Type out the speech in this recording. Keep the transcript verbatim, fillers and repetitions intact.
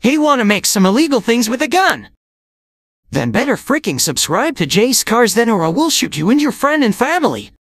Hey, wanna make some illegal things with a gun? Then better freaking subscribe to Jay's Cars then or I will shoot you and your friend and family.